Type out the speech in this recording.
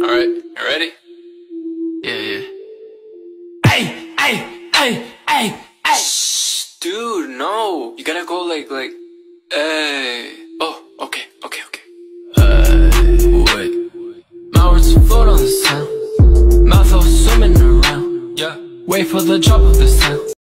Alright, you ready? Yeah. Hey! Shh, dude, no. You gotta go like, hey. Oh, okay. Wait. My words float on the sound. Mouth all swimming around. Yeah. Wait for the drop of the sound.